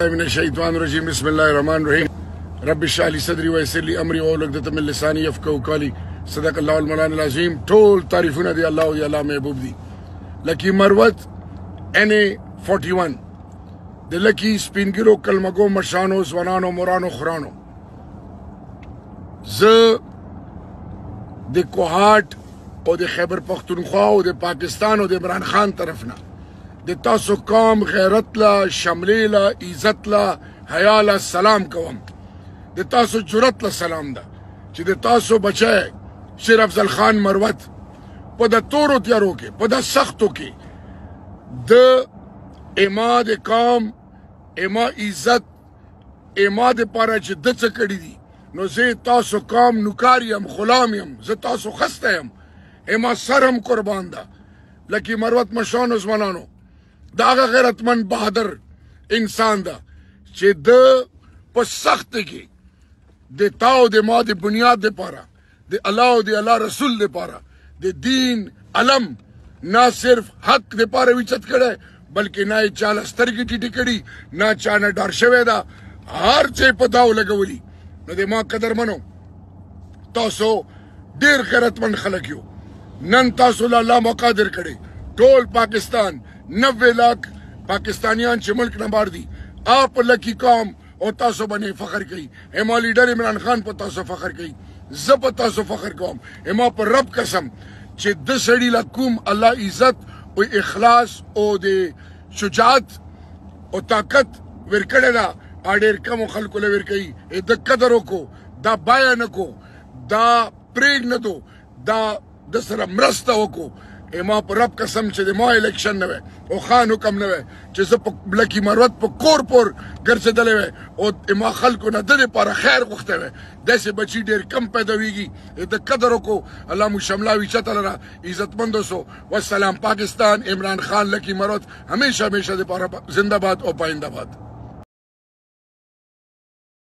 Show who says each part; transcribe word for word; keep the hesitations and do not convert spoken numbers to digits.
Speaker 1: من الشيطان الرجيم بسم الله الرحمن الرحيم رب اشرح لي صدري ويسر لي امري واحلل عقدة من لساني يفقهوا قولي صدق الله المولانا العظيم. ټول تعریفونه دی الله او دی الله محبوب دی. لکی مروت ان اے فورٹی ون د لکی سپینګرو کلمګو مشانو ځوانانو مورانو خورانو ز د کوهاټ او د خیبر پختونخوا او د پاکستان او د عمران خان طرفنا د تاسو قوم غیرت لا شملې لا عزت لا حیا لا سلام کوم. د تاسو جرأت لا سلام ده چې د تاسو بچای شیر افضل خان مروت په د تورو تیارو کې په د سختو کې د اما د قوم اما عزت اما د پاره چې د څه کړی دي نو زه تاسو قوم نوکار یم غلام یم زه تاسو خسته یم اما سرم قربان ده. لکه مروت مشانو ځوانانو دا هغه غیرتمند بهادر انسان ده چې د په سخت کې د تاو د ما د بنیاد دپاره د الله او د الله رسول دپاره د دین علم نه صرف حق دپاره ویچت کړی بلکې نه یې چا له سترګې ټیټې کړي نه چا نه ډار شوی ده هر څه په داو لګولي. نو د ما قدرمنو تاسو ډېر غیرتمند خلک یو. نن تاسو له الله مقادر کړی ټول پاکستان نوے لاکھ پاکستانیان چې ملک نه بار دي آپ لکی قوم او تاسو باندې فخر کوي. اما لیډر عمران خان په تاسو فخر کوي زه په تاسو فخر کوم. اما پر رب قسم چې د سړي له کوم الله عزت او اخلاص او د شجاعت او طاقت ورکړی ده ډېر کمو خلکو له ورکوي. د قدر وکړو دا بایا نه کو دا پرېږ نه دو دا د سره مرسته وکړو. اما په رب قسم چې د ما الیکشن نه وی او خان حکم نه وی چې زه په لکي مروت په کور پور ګرځېدلی وی او اما خلکو نه د دپاره خیر غوښتی وی داسې بچي ډېر کم پیداویږي. د قدر وکړو الله مو شمله وي چته لره عزتمند اوسو. والسلام. پاکستان عمران خان لکی مروت همیشه همیشه دپاره زنده باد او پاینده باد.